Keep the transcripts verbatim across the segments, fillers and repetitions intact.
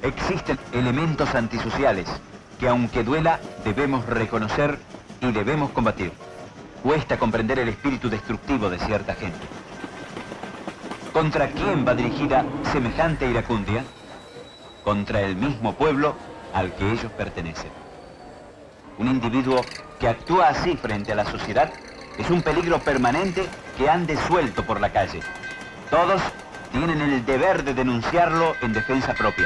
Existen elementos antisociales que, aunque duela, debemos reconocer y debemos combatir. Cuesta comprender el espíritu destructivo de cierta gente. ¿Contra quién va dirigida semejante iracundia? Contra el mismo pueblo al que ellos pertenecen. Un individuo que actúa así frente a la sociedad es un peligro permanente que ande suelto por la calle. Todos tienen el deber de denunciarlo en defensa propia.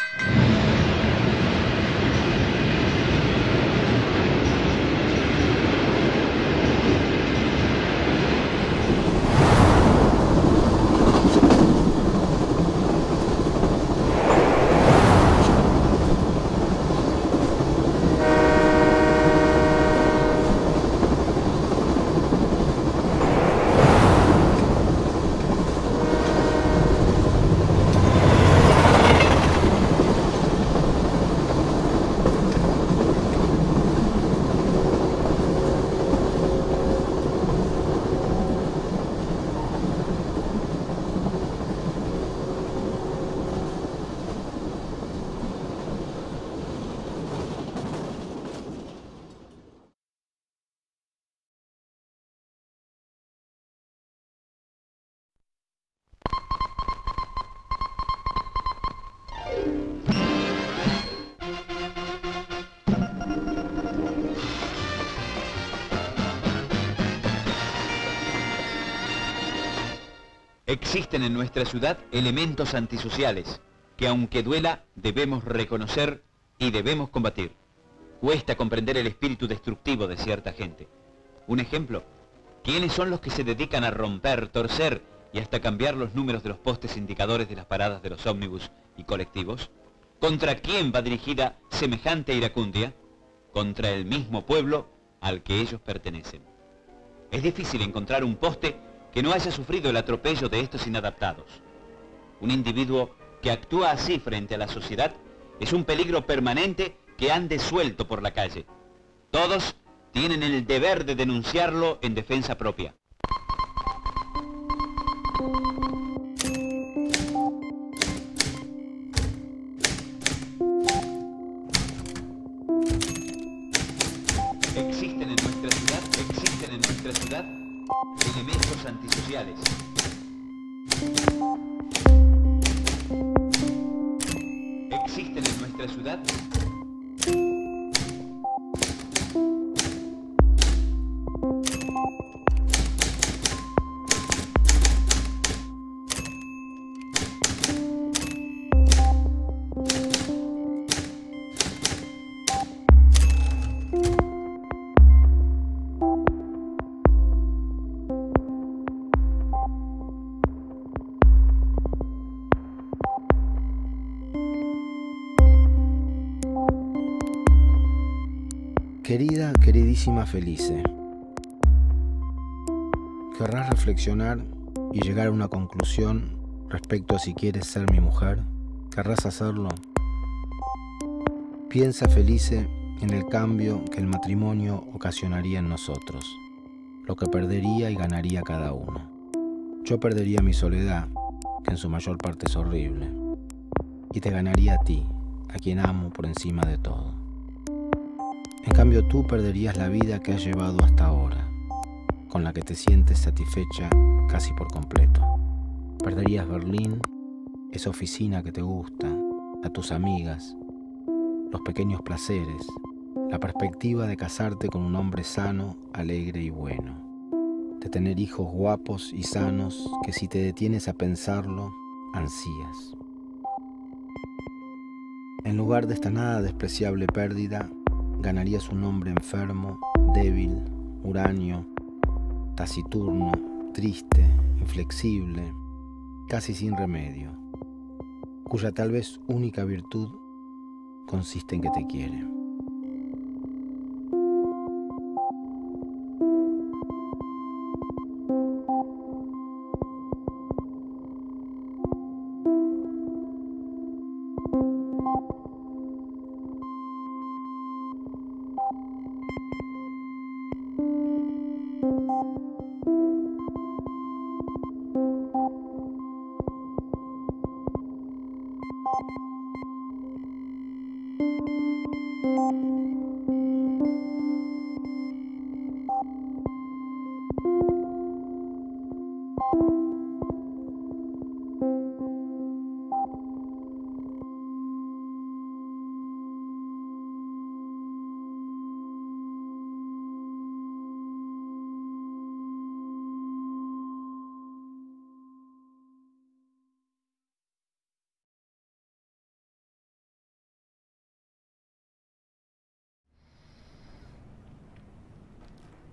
Existen en nuestra ciudad elementos antisociales que, aunque duela, debemos reconocer y debemos combatir. Cuesta comprender el espíritu destructivo de cierta gente. Un ejemplo: ¿quiénes son los que se dedican a romper, torcer y hasta cambiar los números de los postes indicadores de las paradas de los ómnibus y colectivos? ¿Contra quién va dirigida semejante iracundia? Contra el mismo pueblo al que ellos pertenecen. Es difícil encontrar un poste que no haya sufrido el atropello de estos inadaptados. Un individuo que actúa así frente a la sociedad es un peligro permanente que ande suelto por la calle. Todos tienen el deber de denunciarlo en defensa propia. Existen en nuestra ciudad, existen en nuestra ciudad elementos antisociales. Existen en nuestra ciudad Querida, queridísima Felice, ¿querrás reflexionar y llegar a una conclusión respecto a si quieres ser mi mujer? ¿Querrás hacerlo? Piensa, Felice, en el cambio que el matrimonio ocasionaría en nosotros, lo que perdería y ganaría cada uno. Yo perdería mi soledad, que en su mayor parte es horrible, y te ganaría a ti, a quien amo por encima de todo. En cambio, tú perderías la vida que has llevado hasta ahora, con la que te sientes satisfecha casi por completo. Perderías Berlín, esa oficina que te gusta, a tus amigas, los pequeños placeres, la perspectiva de casarte con un hombre sano, alegre y bueno, de tener hijos guapos y sanos que, si te detienes a pensarlo, ansías. En lugar de esta nada despreciable pérdida, ganarías un hombre enfermo, débil, huraño, taciturno, triste, inflexible, casi sin remedio, cuya tal vez única virtud consiste en que te quiere.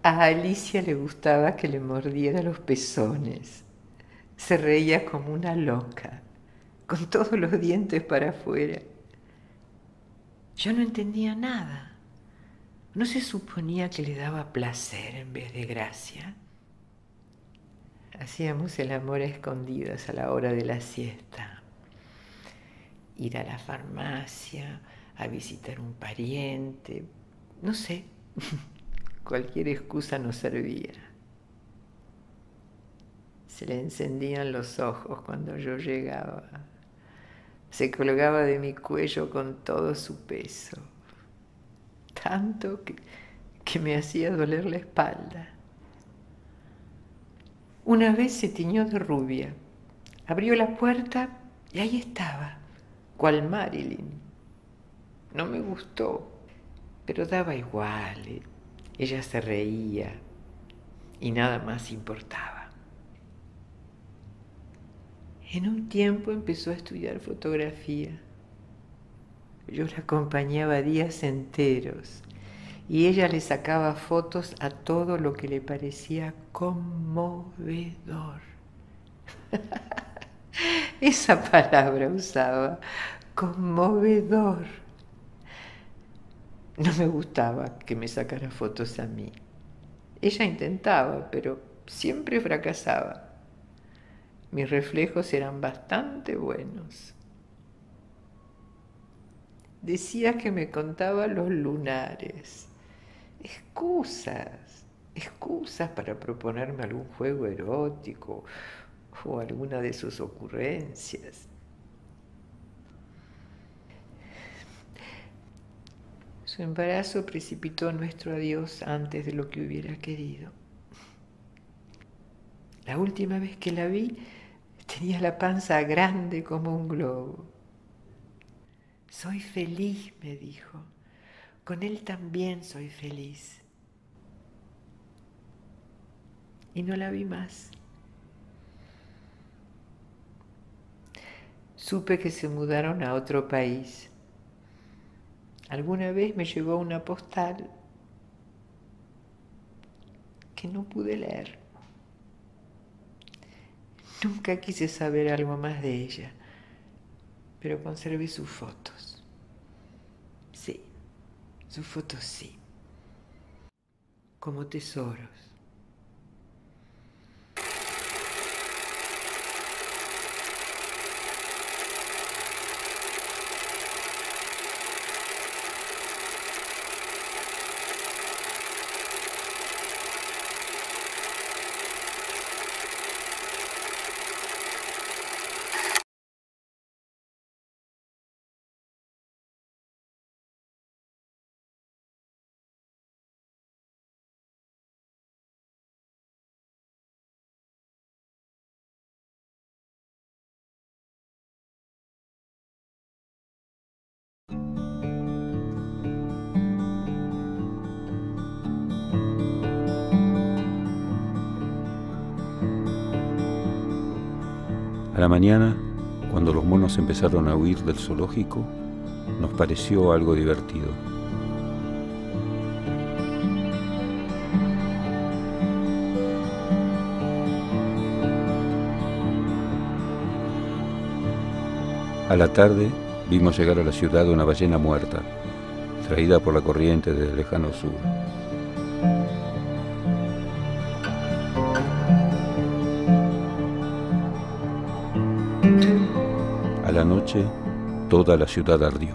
A Alicia le gustaba que le mordiera los pezones. Se reía como una loca, con todos los dientes para afuera. Yo no entendía nada. ¿No se suponía que le daba placer en vez de gracia? Hacíamos el amor a escondidas a la hora de la siesta. Ir a la farmacia, a visitar un pariente, no sé, cualquier excusa nos servía. Se le encendían los ojos cuando yo llegaba. Se colgaba de mi cuello con todo su peso, tanto que, que me hacía doler la espalda. Una vez se tiñó de rubia, abrió la puerta y ahí estaba, cual Marilyn. No me gustó, pero daba igual. Ella se reía y nada más importaba. En un tiempo empezó a estudiar fotografía. Yo la acompañaba días enteros y ella le sacaba fotos a todo lo que le parecía conmovedor. Esa palabra usaba, conmovedor. No me gustaba que me sacara fotos a mí. Ella intentaba, pero siempre fracasaba. Mis reflejos eran bastante buenos. Decía que me contaba los lunares. Excusas, excusas para proponerme algún juego erótico o alguna de sus ocurrencias. Su embarazo precipitó nuestro adiós antes de lo que hubiera querido. La última vez que la vi, tenía la panza grande como un globo. Soy feliz, me dijo. Con él también soy feliz. Y no la vi más. Supe que se mudaron a otro país. Alguna vez me llegó una postal que no pude leer. Nunca quise saber algo más de ella, pero conservé sus fotos. Sí, sus fotos sí, como tesoros. A la mañana, cuando los monos empezaron a huir del zoológico, nos pareció algo divertido. A la tarde vimos llegar a la ciudad una ballena muerta, traída por la corriente desde el lejano sur. A la noche, toda la ciudad ardió.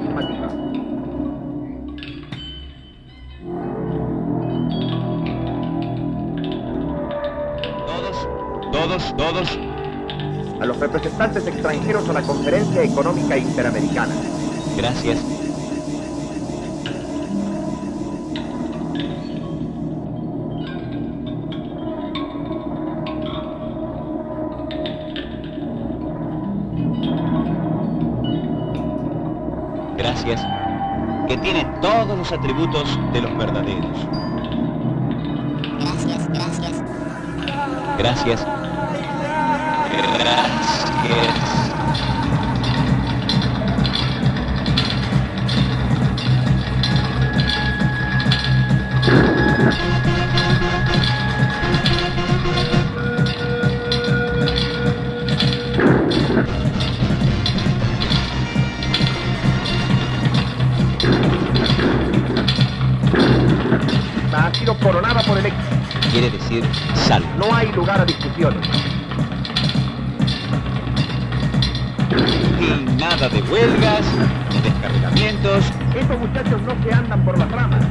afirmativa. Todos, todos, todos. A los representantes extranjeros a la Conferencia Económica Interamericana. Gracias. Gracias. Que tiene todos los atributos de los verdaderos. Gracias, gracias. Gracias. Gracias. Ha sido coronada por el éxito. Quiere decir salvo. No hay lugar a discusiones. Y nada de huelgas, ni descarrilamientos. Estos muchachos no se andan por las ramas.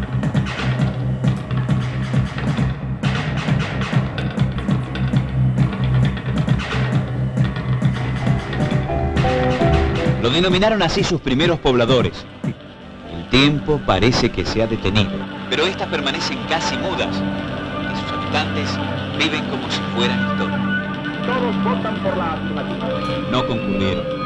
Lo denominaron así sus primeros pobladores. El tiempo parece que se ha detenido, pero estas permanecen casi mudas, y sus habitantes viven como si fueran historia. Todos votan por la afirmativa. No concurrieron.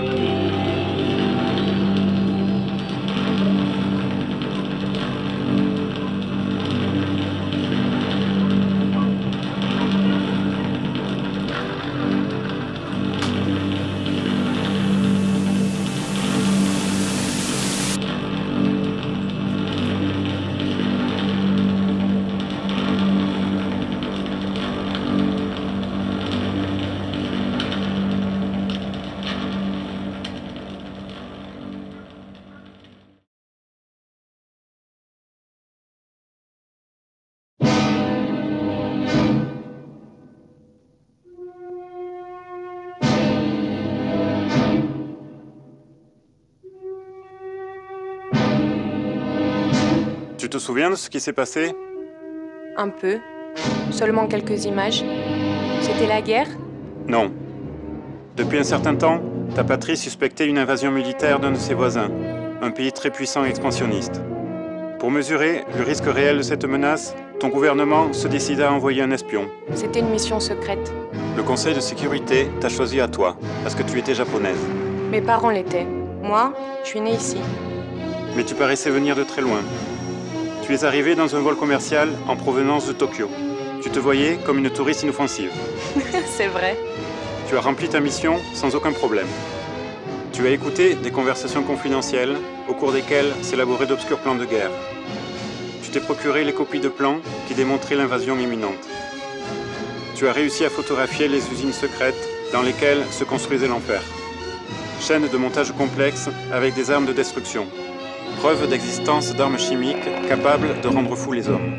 Tu te souviens de ce qui s'est passé? Un peu. Seulement quelques images. C'était la guerre? Non. Depuis un certain temps, ta patrie suspectait une invasion militaire d'un de ses voisins, un pays très puissant et expansionniste. Pour mesurer le risque réel de cette menace, ton gouvernement se décida à envoyer un espion. C'était une mission secrète. Le Conseil de sécurité t'a choisi à toi, parce que tu étais japonaise. Mes parents l'étaient. Moi, je suis née ici. Mais tu paraissais venir de très loin. Tu es arrivé dans un vol commercial en provenance de Tokyo. Tu te voyais comme une touriste inoffensive. C'est vrai. Tu as rempli ta mission sans aucun problème. Tu as écouté des conversations confidentielles au cours desquelles s'élaboraient d'obscurs plans de guerre. Tu t'es procuré les copies de plans qui démontraient l'invasion imminente. Tu as réussi à photographier les usines secrètes dans lesquelles se construisait l'enfer. Chaîne de montage complexe avec des armes de destruction. Preuve d'existence d'armes chimiques capables de rendre fous les hommes.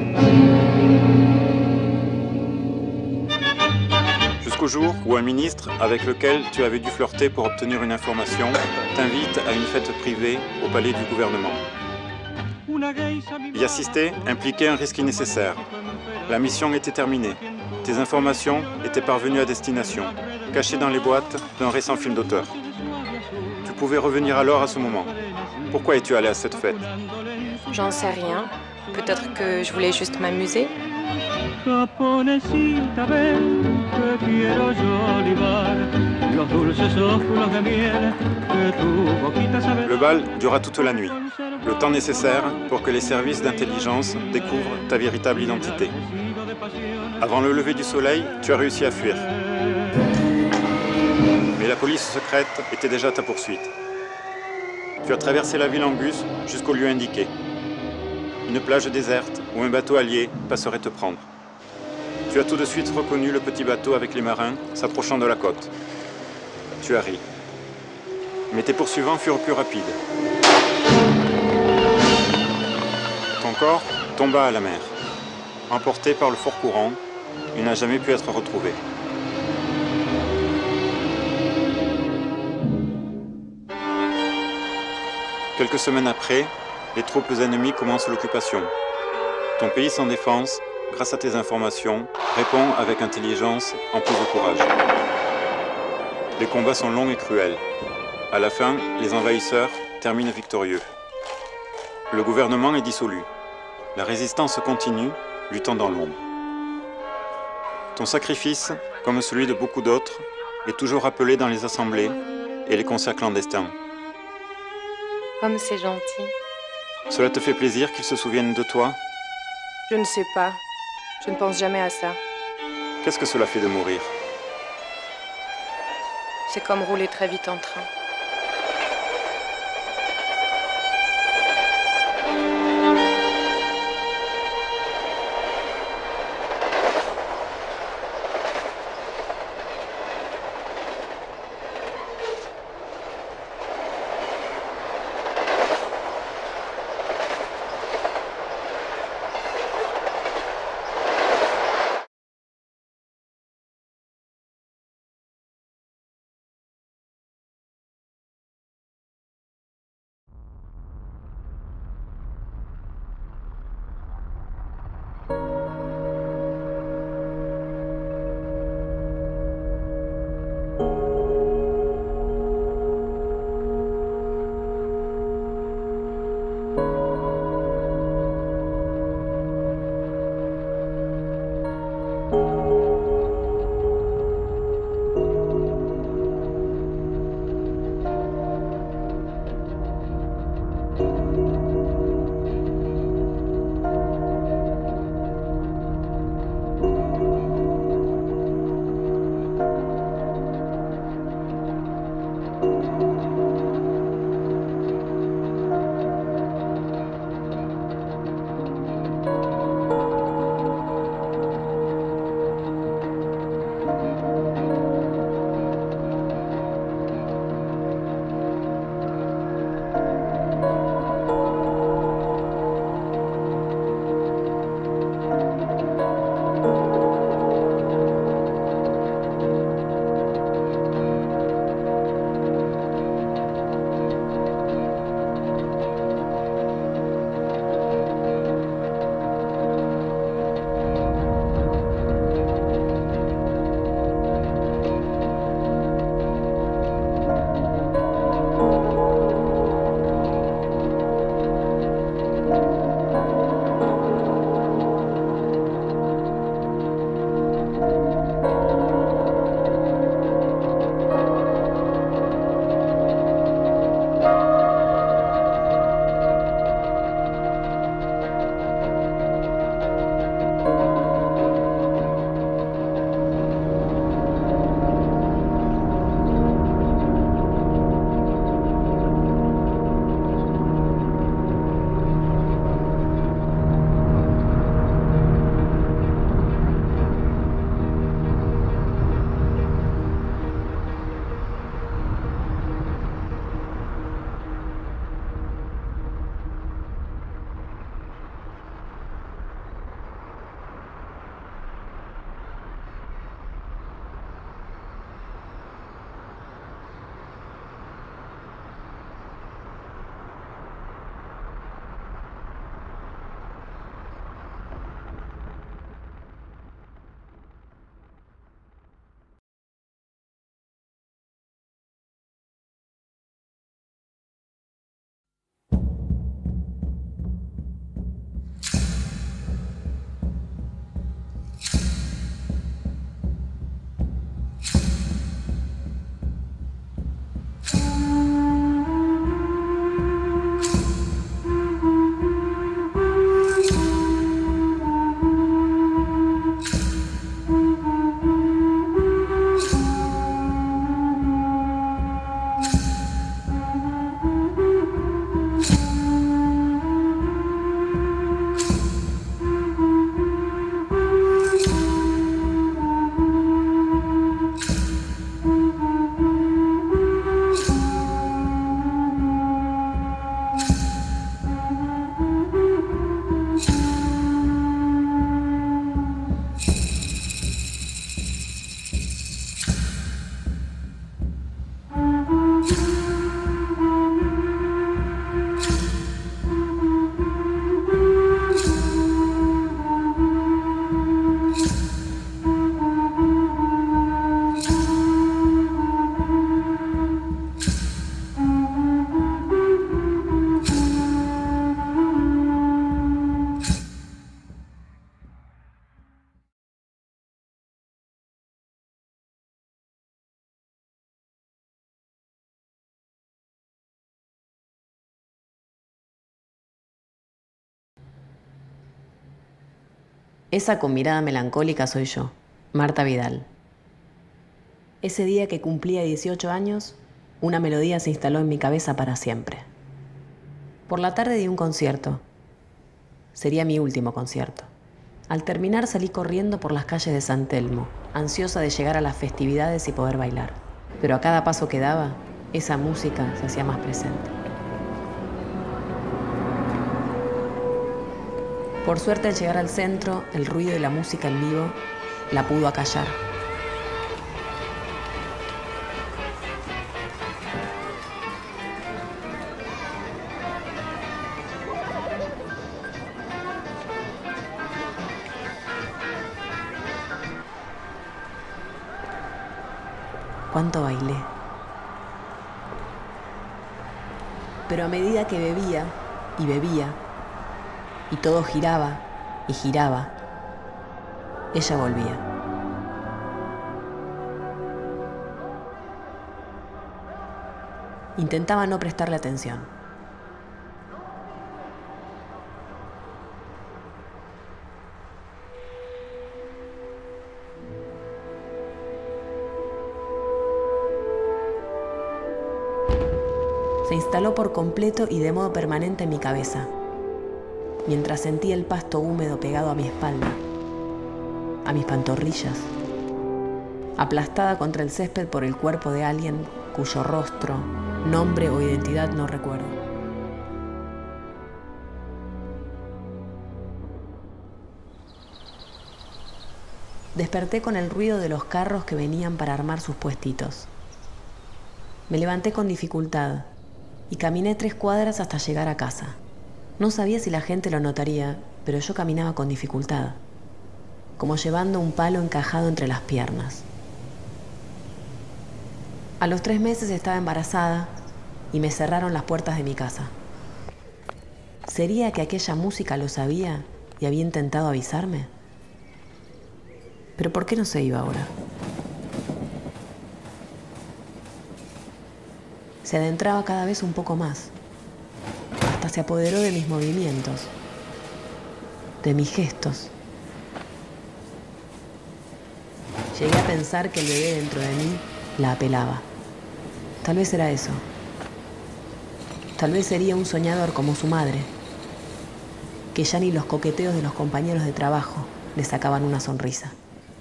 Jusqu'au jour où un ministre avec lequel tu avais dû flirter pour obtenir une information t'invite à une fête privée au palais du gouvernement. Y assister impliquait un risque nécessaire. La mission était terminée. Tes informations étaient parvenues à destination, cachées dans les boîtes d'un récent film d'auteur. Tu pouvais revenir alors à ce moment. Pourquoi es-tu allé à cette fête? J'en sais rien. Peut-être que je voulais juste m'amuser. Le bal dura toute la nuit, le temps nécessaire pour que les services d'intelligence découvrent ta véritable identité. Avant le lever du soleil, tu as réussi à fuir. Mais la police secrète était déjà à ta poursuite. Tu as traversé la ville en bus jusqu'au lieu indiqué. Une plage déserte où un bateau allié passerait te prendre. Tu as tout de suite reconnu le petit bateau avec les marins s'approchant de la côte. Tu as ri. Mais tes poursuivants furent plus rapides. Ton corps tomba à la mer. Emporté par le fort courant, il n'a jamais pu être retrouvé. Quelques semaines après, les troupes ennemies commencent l'occupation. Ton pays sans défense, grâce à tes informations, répond avec intelligence en plus de courage. Les combats sont longs et cruels. À la fin, les envahisseurs terminent victorieux. Le gouvernement est dissolu. La résistance continue, luttant dans l'ombre. Ton sacrifice, comme celui de beaucoup d'autres, est toujours rappelé dans les assemblées et les concerts clandestins. Comme c'est gentil. Cela te fait plaisir qu'ils se souviennent de toi? Je ne sais pas. Je ne pense jamais à ça. Qu'est-ce que cela fait de mourir? C'est comme rouler très vite en train. Esa con mirada melancólica soy yo, Marta Vidal. Ese día que cumplía dieciocho años, una melodía se instaló en mi cabeza para siempre. Por la tarde di un concierto. Sería mi último concierto. Al terminar salí corriendo por las calles de San Telmo, ansiosa de llegar a las festividades y poder bailar. Pero a cada paso que daba, esa música se hacía más presente. Por suerte, al llegar al centro, el ruido de la música en vivo la pudo acallar. Cuánto bailé. Pero a medida que bebía y bebía, y todo giraba y giraba, ella volvía. Intentaba no prestarle atención. Se instaló por completo y de modo permanente en mi cabeza, mientras sentía el pasto húmedo pegado a mi espalda, a mis pantorrillas, aplastada contra el césped por el cuerpo de alguien cuyo rostro, nombre o identidad no recuerdo. Desperté con el ruido de los carros que venían para armar sus puestitos. Me levanté con dificultad y caminé tres cuadras hasta llegar a casa. No sabía si la gente lo notaría, pero yo caminaba con dificultad, como llevando un palo encajado entre las piernas. A los tres meses estaba embarazada y me cerraron las puertas de mi casa. ¿Sería que aquella música lo sabía y había intentado avisarme? ¿Pero por qué no se iba ahora? Se adentraba cada vez un poco más. Hasta se apoderó de mis movimientos, de mis gestos. Llegué a pensar que el bebé dentro de mí la apelaba. Tal vez era eso. Tal vez sería un soñador como su madre, que ya ni los coqueteos de los compañeros de trabajo le sacaban una sonrisa.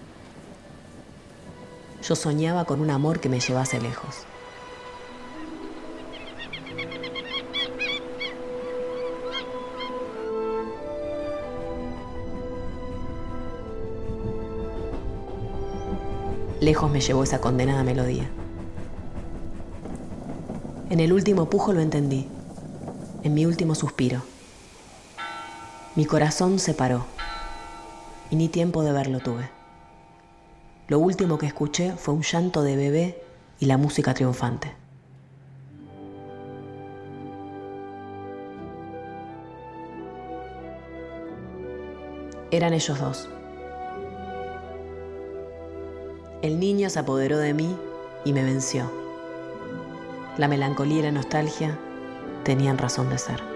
Yo soñaba con un amor que me llevase lejos. Lejos me llevó esa condenada melodía. En el último pujo lo entendí, en mi último suspiro. Mi corazón se paró y ni tiempo de verlo tuve. Lo último que escuché fue un llanto de bebé y la música triunfante. Eran ellos dos. El niño se apoderó de mí y me venció. La melancolía y la nostalgia tenían razón de ser.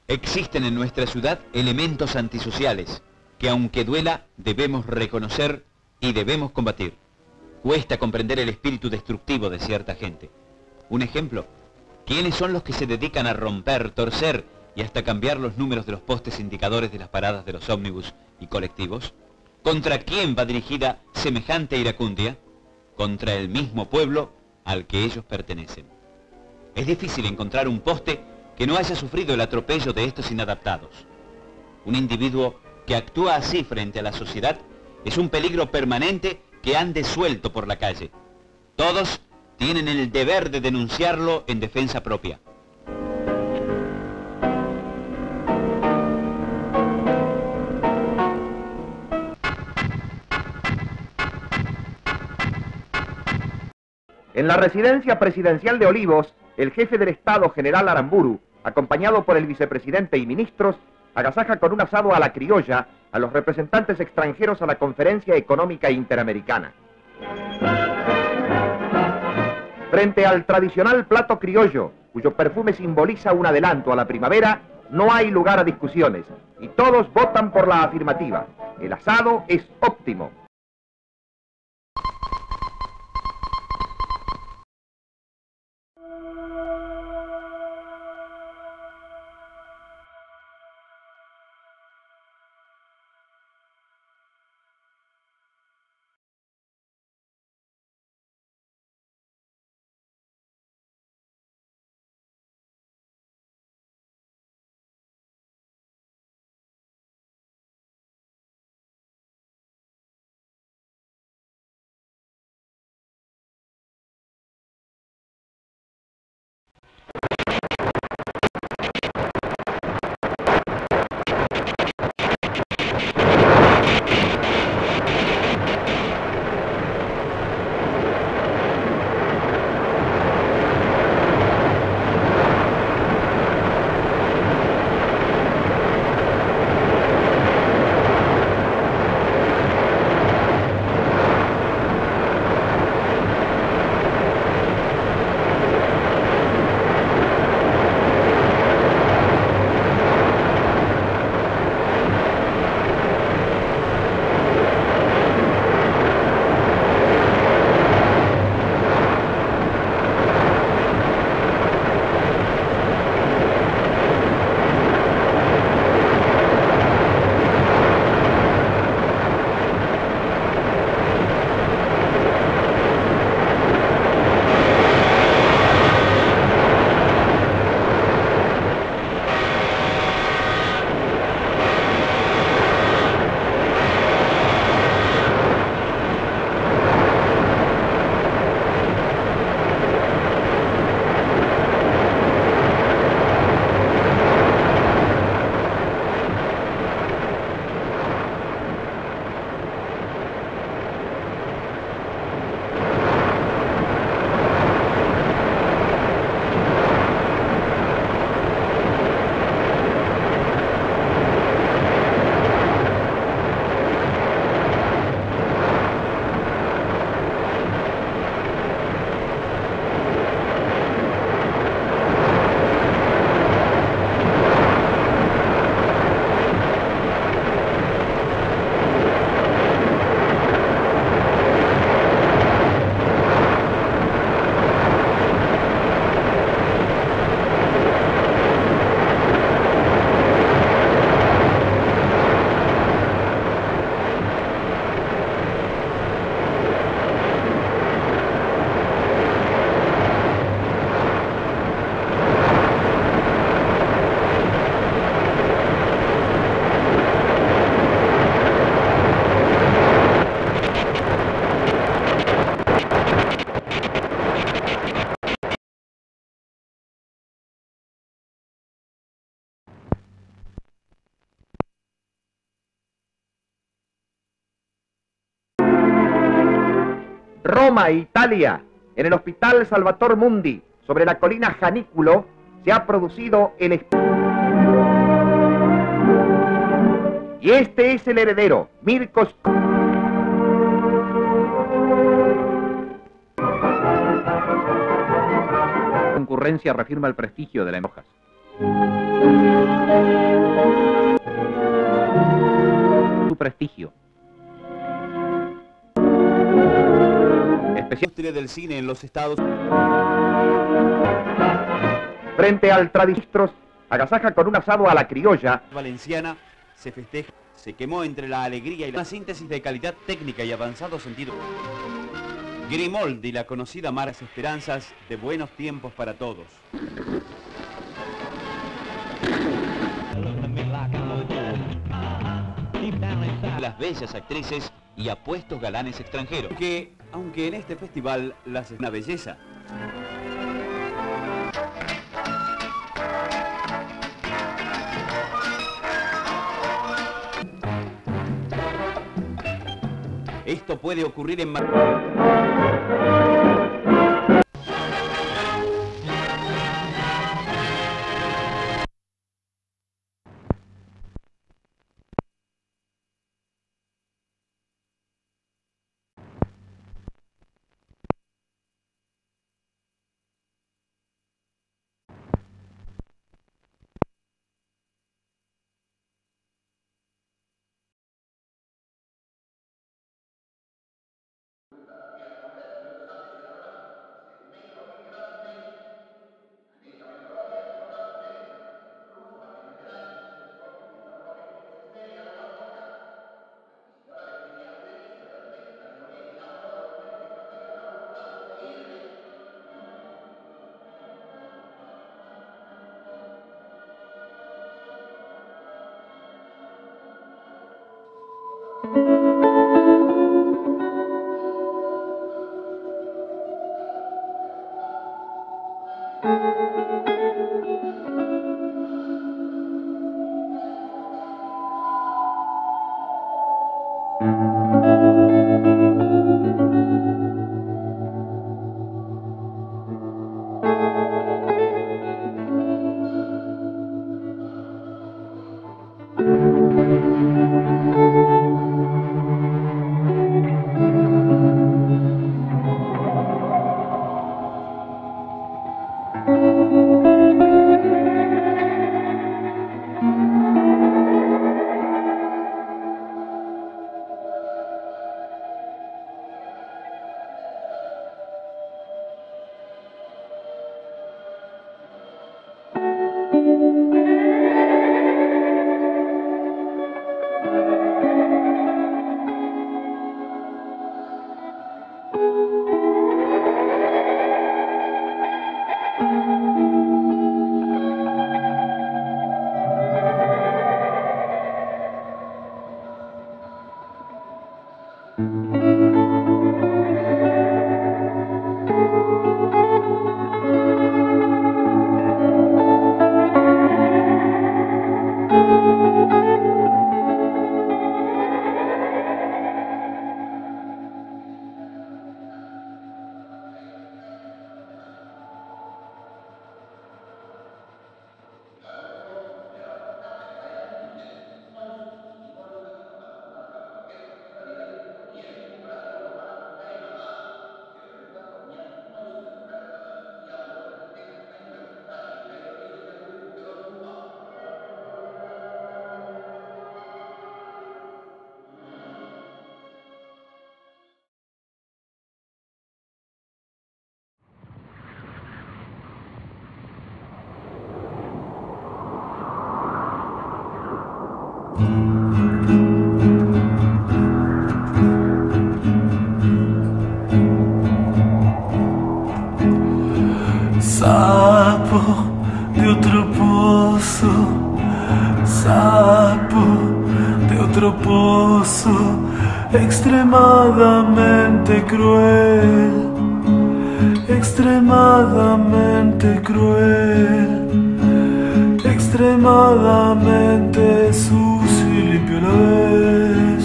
Existen en nuestra ciudad elementos antisociales que, aunque duela, debemos reconocer y debemos combatir. Cuesta comprender el espíritu destructivo de cierta gente. Un ejemplo, ¿quiénes son los que se dedican a romper, torcer y hasta cambiar los números de los postes indicadores de las paradas de los ómnibus y colectivos? ¿Contra quién va dirigida semejante iracundia? Contra el mismo pueblo al que ellos pertenecen. Es difícil encontrar un poste que no haya sufrido el atropello de estos inadaptados. Un individuo que actúa así frente a la sociedad es un peligro permanente que ande suelto por la calle. Todos tienen el deber de denunciarlo en defensa propia. En la residencia presidencial de Olivos, el jefe del Estado, general Aramburu, acompañado por el vicepresidente y ministros, agasaja con un asado a la criolla a los representantes extranjeros a la Conferencia Económica Interamericana. Frente al tradicional plato criollo, cuyo perfume simboliza un adelanto a la primavera, no hay lugar a discusiones, y todos votan por la afirmativa. El asado es óptimo. Roma, Italia, en el Hospital Salvator Mundi, sobre la colina Janículo, se ha producido el... Y este es el heredero, Mirko. Concurrencia reafirma el prestigio de las hojas. Su prestigio. La industria del cine en los Estados Frente al Tradistros, agasaja con un asado a la criolla. Valenciana se festeja, se quemó entre la alegría y la síntesis de calidad técnica y avanzado sentido. Grimaldi, la conocida Maras Esperanzas de buenos tiempos para todos. Las bellas actrices y apuestos galanes extranjeros, que, aunque en este festival las es una belleza. Esto puede ocurrir en Sapo de otro pozo, sapo de otro pozo, extremadamente cruel, extremadamente cruel, extremadamente sucio y limpio a la vez,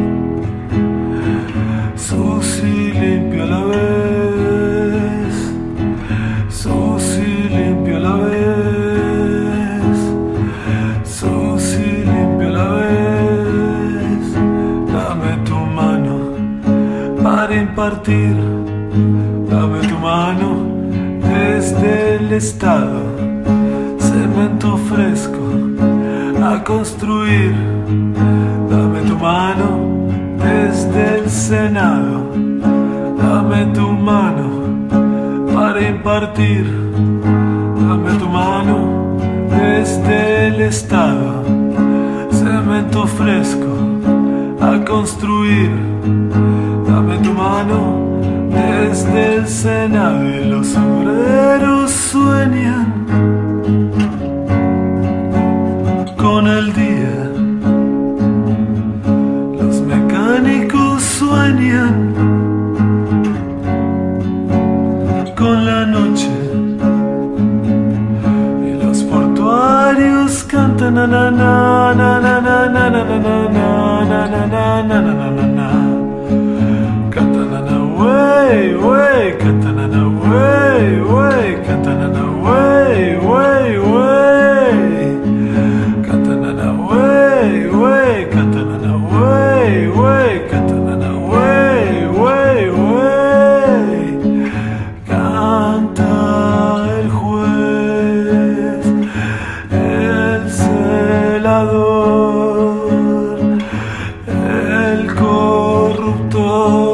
sucio y limpio a la vez. Impartir, dame tu mano desde el estado, cemento fresco, a construir. Dame tu mano desde el Senado, dame tu mano para impartir, dame tu mano desde el Estado, cemento fresco a construir. Dame tu mano desde el Senado y los obreros sueñan con el día, los mecánicos sueñan con la noche y los portuarios cantan na na na na na na na na na na na na na na na na na. Cantan way way, cantan way way, cantan way way way, cantan way way, cantan way way, cantan way way way. Canta el juez, el celador, el corruptor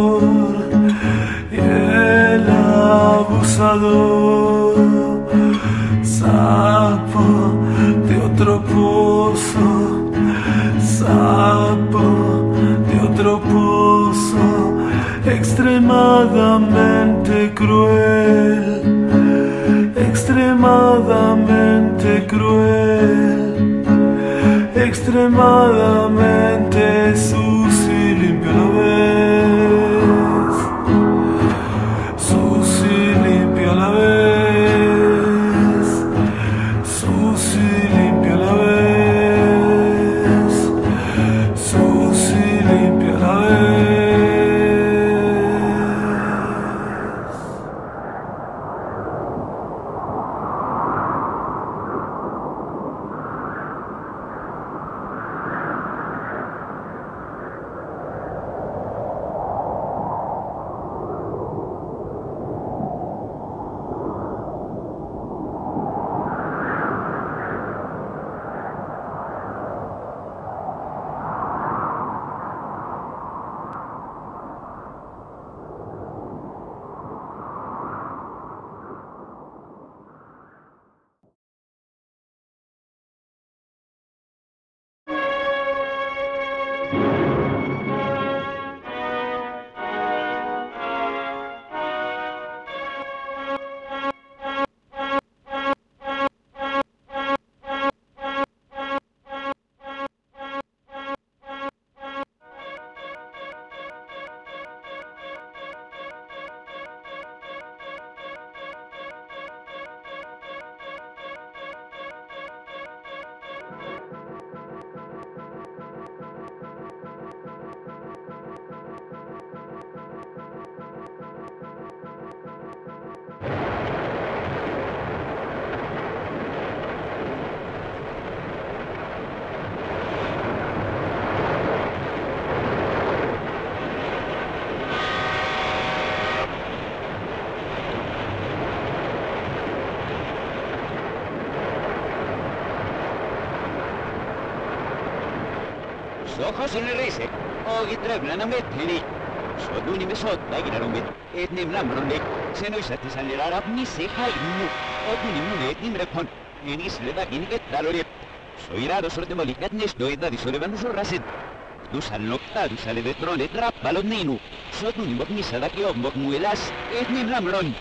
y el abusador, sapo de otro pozo, sapo de otro pozo, extremadamente cruel, extremadamente cruel, extremadamente sucio y limpio a la vez, sucio y limpio a la vez, sucio y limpio a la vez, sucio y limpio a la vez. Ojos en el reise, o gitrevlan med heli. Så du ni med sånt lägger om ett nämnamn om det. Sen och sätter sig ner av ni se hajnu. Och ni nu ett nimre pon. En isle där in ett där och det. Så irá dos sorte molikat nes do edad y sobre van so raset. Du sal nocta, du sale de trone trappa lo ninu. Så du ni mok ni sada que ombok muelas, et nemlamron.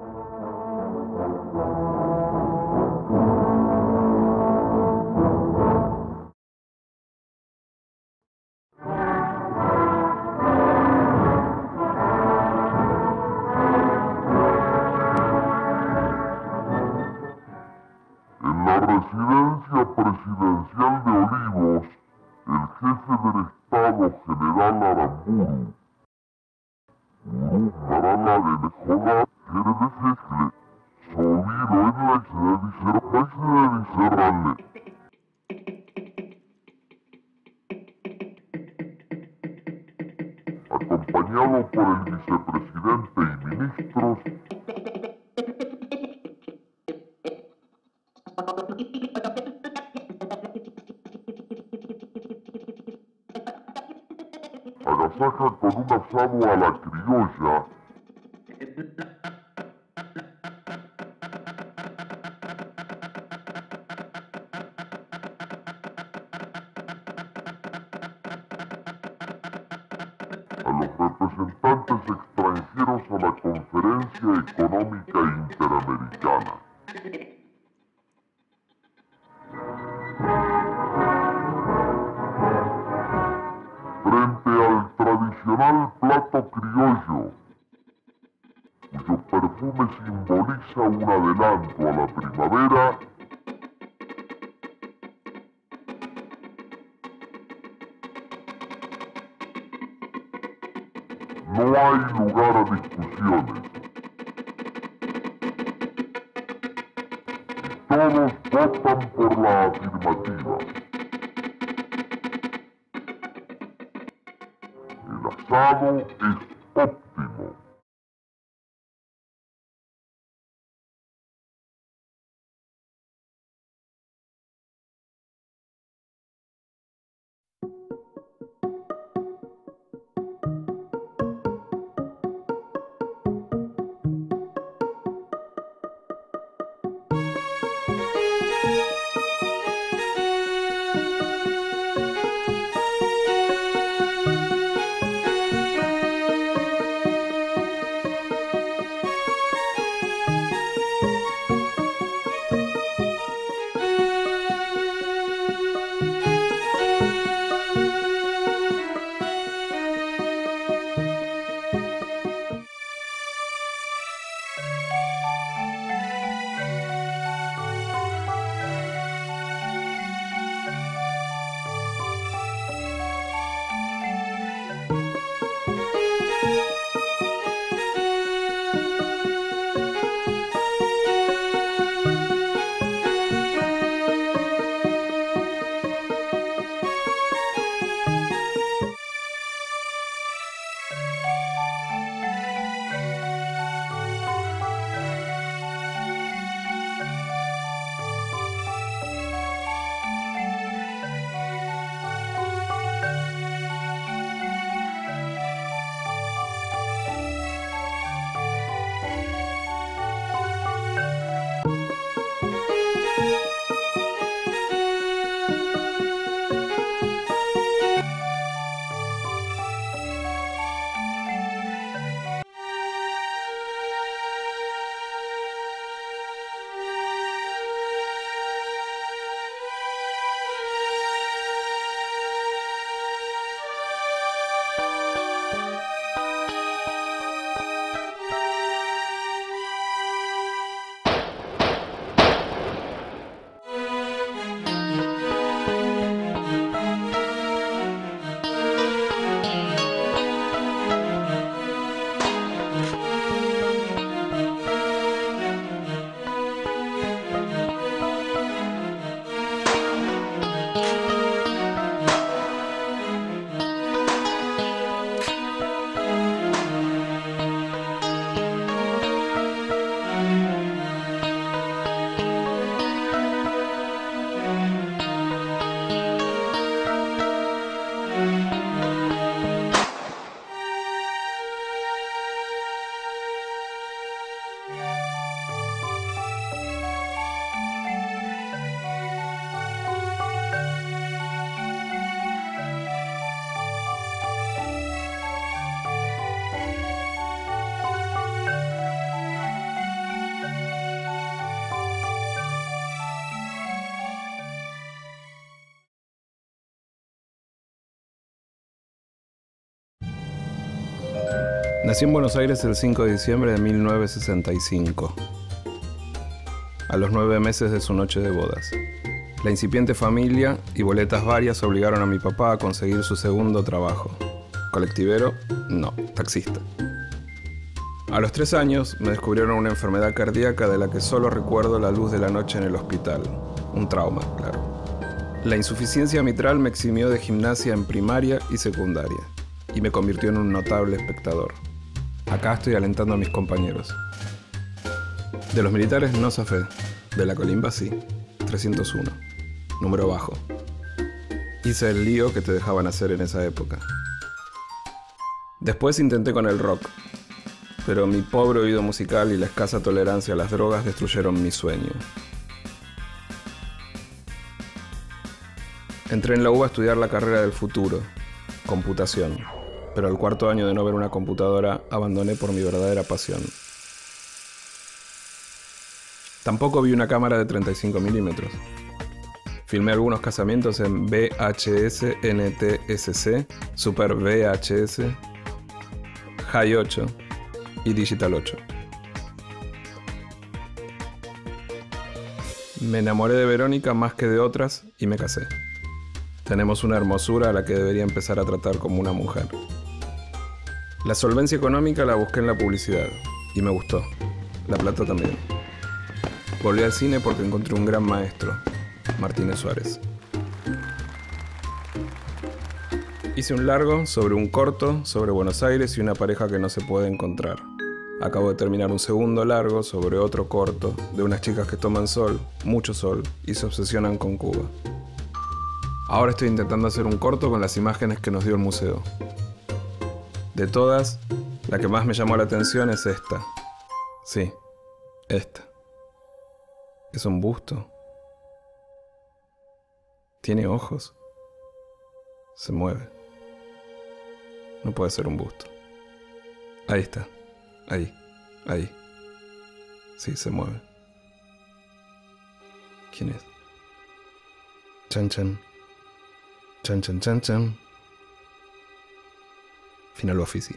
En la residencia presidencial de Olivos, el jefe del Estado, general Aramburu, Uru Maralare Joda, Heredefekle, Sobiro en la Exedicera Cerrale. Acompañado por el vicepresidente y ministros, agasaja con un asado a la criolla, a los representantes extranjeros a la Conferencia Económica Interamericana. Frente al tradicional plato criollo, cuyo perfume simboliza un adelanto a la primavera, no hay lugar a discusiones. Y todos votan por la afirmativa. El asado es óptimo. Nací en Buenos Aires el cinco de diciembre de mil novecientos sesenta y cinco, a los nueve meses de su noche de bodas. La incipiente familia y boletas varias obligaron a mi papá a conseguir su segundo trabajo. ¿Colectivero? No, taxista. A los tres años me descubrieron una enfermedad cardíaca de la que solo recuerdo la luz de la noche en el hospital. Un trauma, claro. La insuficiencia mitral me eximió de gimnasia en primaria y secundaria y me convirtió en un notable espectador. Acá estoy alentando a mis compañeros. De los militares no zafé, de la colimba sí, trescientos uno, número bajo. Hice el lío que te dejaban hacer en esa época. Después intenté con el rock, pero mi pobre oído musical y la escasa tolerancia a las drogas destruyeron mi sueño. Entré en la U B A a estudiar la carrera del futuro, computación, pero al cuarto año de no ver una computadora abandoné por mi verdadera pasión. Tampoco vi una cámara de treinta y cinco milímetros. Filmé algunos casamientos en V H S, N T S C, Super V H S, High ocho y Digital ocho. Me enamoré de Verónica más que de otras y me casé. Tenemos una hermosura a la que debería empezar a tratar como una mujer. La solvencia económica la busqué en la publicidad y me gustó. La plata también. Volví al cine porque encontré un gran maestro, Martínez Suárez. Hice un largo sobre un corto, sobre Buenos Aires y una pareja que no se puede encontrar. Acabo de terminar un segundo largo sobre otro corto, de unas chicas que toman sol, mucho sol, y se obsesionan con Cuba. Ahora estoy intentando hacer un corto con las imágenes que nos dio el museo. De todas, la que más me llamó la atención es esta. Sí, esta. Es un busto. Tiene ojos. Se mueve. No puede ser un busto. Ahí está. Ahí. Ahí. Sí, se mueve. ¿Quién es? Chan chan. Chan chan chan chan. Final Offici.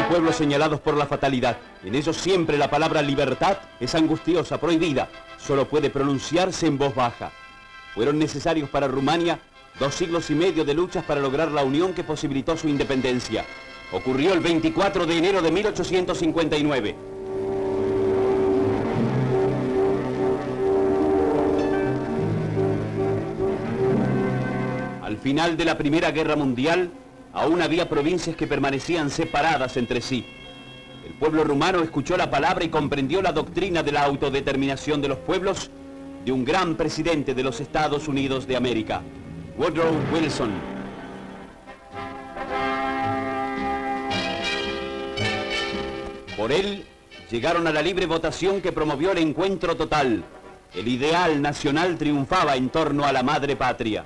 pueblos señalados por la fatalidad. En ellos siempre la palabra libertad es angustiosa, prohibida. Solo puede pronunciarse en voz baja. Fueron necesarios para Rumania dos siglos y medio de luchas para lograr la unión que posibilitó su independencia. Ocurrió el veinticuatro de enero de mil ochocientos cincuenta y nueve. Al final de la Primera Guerra Mundial, aún había provincias que permanecían separadas entre sí. El pueblo rumano escuchó la palabra y comprendió la doctrina de la autodeterminación de los pueblos de un gran presidente de los Estados Unidos de América, Woodrow Wilson. Por él, llegaron a la libre votación que promovió el encuentro total. El ideal nacional triunfaba en torno a la madre patria.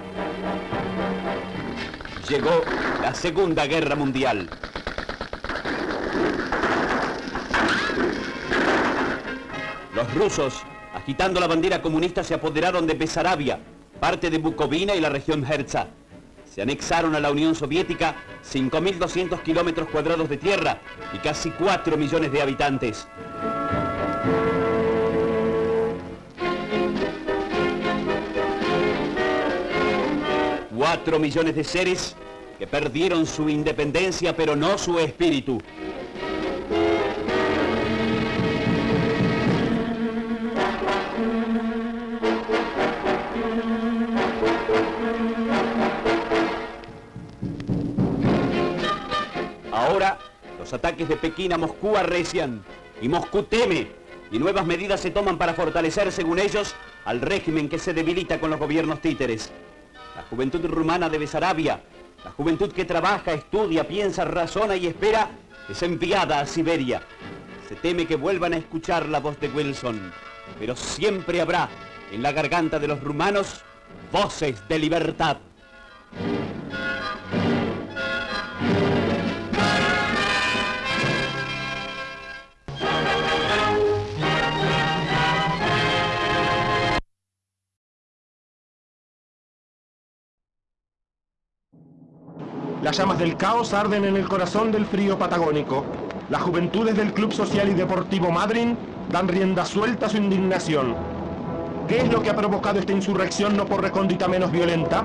Llegó la Segunda Guerra Mundial. Los rusos, agitando la bandera comunista, se apoderaron de Besarabia, parte de Bukovina y la región Herza. Se anexaron a la Unión Soviética cinco mil doscientos kilómetros cuadrados de tierra y casi cuatro millones de habitantes. Cuatro millones de seres que perdieron su independencia, pero no su espíritu. Ahora, los ataques de Pekín a Moscú arrecian, y Moscú teme, y nuevas medidas se toman para fortalecer, según ellos, al régimen que se debilita con los gobiernos títeres. La juventud rumana de Besarabia, la juventud que trabaja, estudia, piensa, razona y espera, es enviada a Siberia. Se teme que vuelvan a escuchar la voz de Wilson, pero siempre habrá en la garganta de los rumanos voces de libertad. Las llamas del caos arden en el corazón del frío patagónico. Las juventudes del Club Social y Deportivo Madryn dan rienda suelta a su indignación. ¿Qué es lo que ha provocado esta insurrección no por recóndita menos violenta?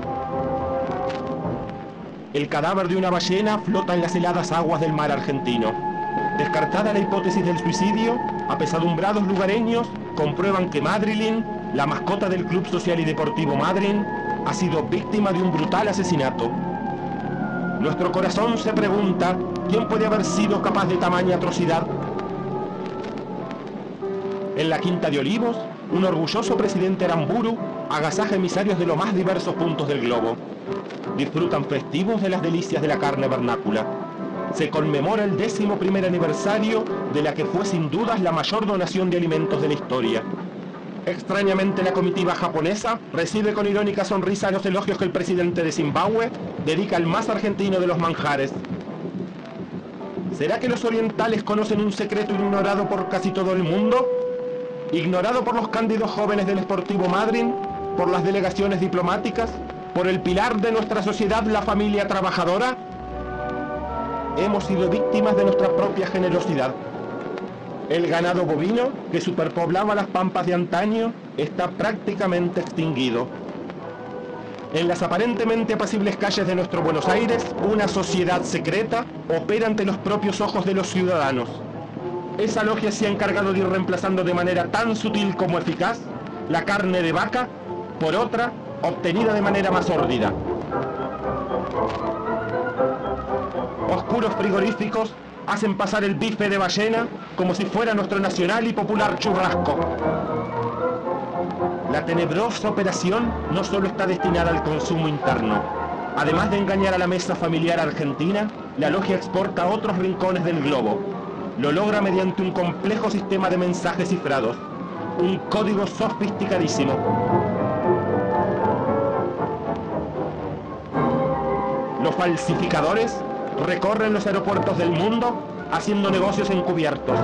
El cadáver de una ballena flota en las heladas aguas del mar argentino. Descartada la hipótesis del suicidio, apesadumbrados lugareños comprueban que Madrilyn, la mascota del Club Social y Deportivo Madryn, ha sido víctima de un brutal asesinato. Nuestro corazón se pregunta, ¿quién puede haber sido capaz de tamaña atrocidad? En la Quinta de Olivos, un orgulloso presidente Aramburu agasaja emisarios de los más diversos puntos del globo. Disfrutan festivos de las delicias de la carne vernácula. Se conmemora el décimo primer aniversario de la que fue sin dudas la mayor donación de alimentos de la historia. Extrañamente, la comitiva japonesa recibe con irónica sonrisa los elogios que el presidente de Zimbabue dedica al más argentino de los manjares. ¿Será que los orientales conocen un secreto ignorado por casi todo el mundo? ¿Ignorado por los cándidos jóvenes del Sportivo Madryn? ¿Por las delegaciones diplomáticas? ¿Por el pilar de nuestra sociedad, la familia trabajadora? Hemos sido víctimas de nuestra propia generosidad. El ganado bovino, que superpoblaba las pampas de antaño, está prácticamente extinguido. En las aparentemente apacibles calles de nuestro Buenos Aires, una sociedad secreta opera ante los propios ojos de los ciudadanos. Esa logia se ha encargado de ir reemplazando de manera tan sutil como eficaz la carne de vaca por otra, obtenida de manera más sórdida. Oscuros frigoríficos hacen pasar el bife de ballena como si fuera nuestro nacional y popular churrasco. La tenebrosa operación no solo está destinada al consumo interno. Además de engañar a la mesa familiar argentina, la logia exporta a otros rincones del globo. Lo logra mediante un complejo sistema de mensajes cifrados, un código sofisticadísimo. Los falsificadores recorren los aeropuertos del mundo haciendo negocios encubiertos.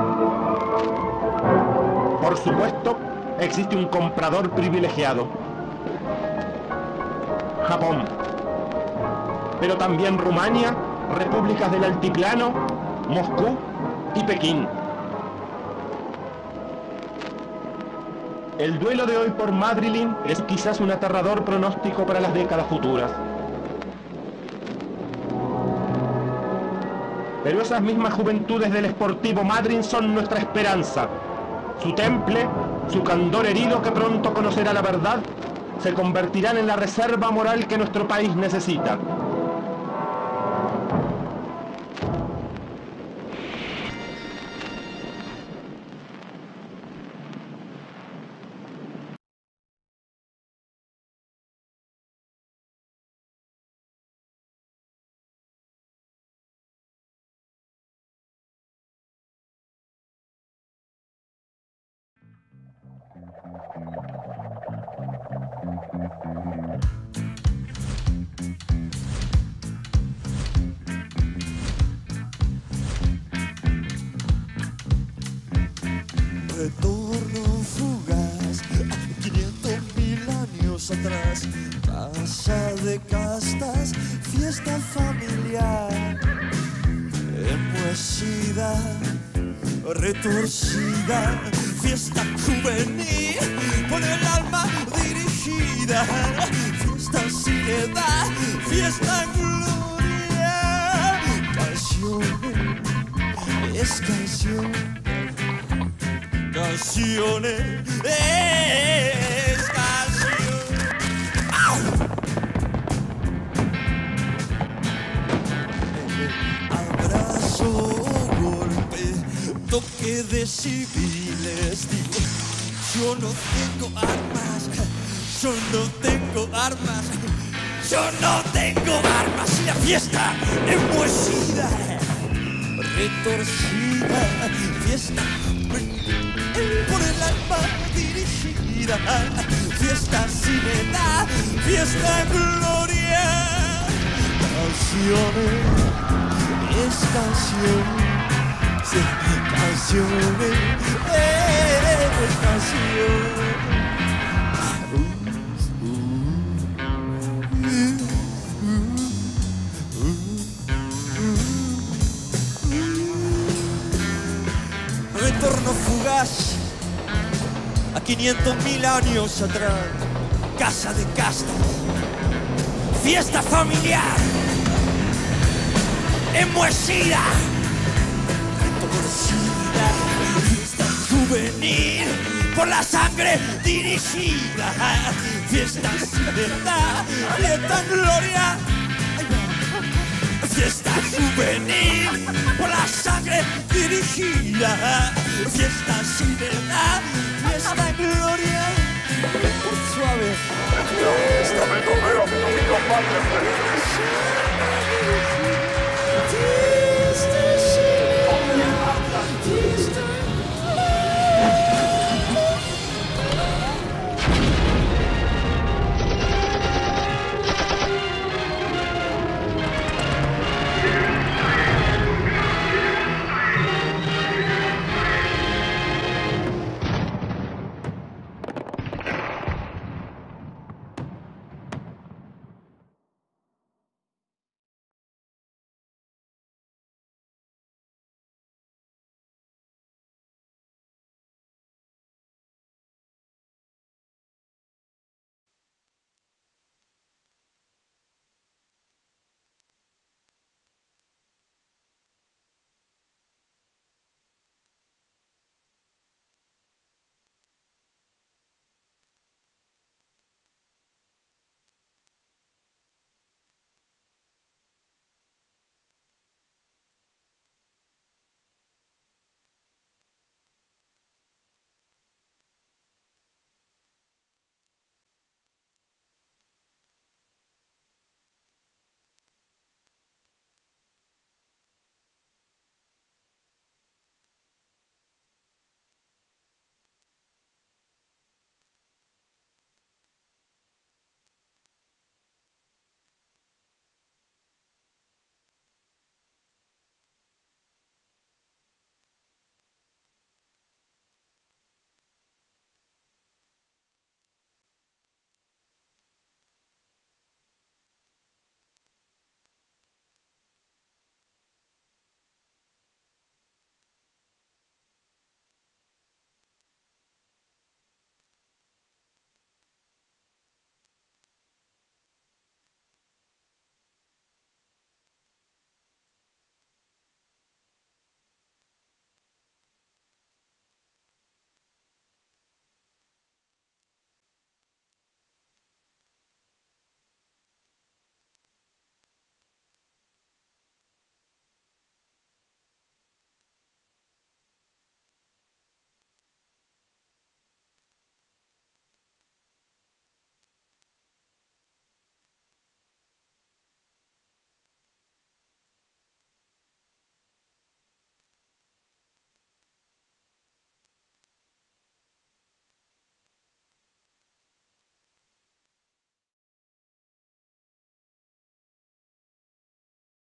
Por supuesto, existe un comprador privilegiado: Japón. Pero también Rumania, repúblicas del altiplano Moscú y Pekín. El duelo de hoy por Madrilyn es quizás un aterrador pronóstico para las décadas futuras. Pero esas mismas juventudes del Sportivo Madryn son nuestra esperanza. Su temple, su candor herido que pronto conocerá la verdad, se convertirán en la reserva moral que nuestro país necesita. Retorno fugaz a quinientos mil años atrás, casa de castas, fiesta familiar, enmohecida, retorcida, fiesta juvenil, por el alma dirigida, fiesta sin edad, fiesta en gloria, canciones, es canción. Canciones, es canción. ¡Au! Abrazo, golpe, toque de civiles. Digo, yo no tengo armas, yo no tengo armas, yo no tengo armas. Y la fiesta enmohecida, retorcida, fiesta por el alma dirigida, fiesta sin edad, fiesta en gloria, canciones, es canción, sí, canciones, es canción. Retorno fugaz a quinientos mil años atrás, casa de castas, fiesta familiar, enmohecida, retorcida, fiesta juvenil, por la sangre dirigida, fiesta sin edad, fiesta en gloria, fiesta juvenil, por la sangre dirigida, fiesta sin edad, fiesta en gloria, por suave, fiesta en gloria.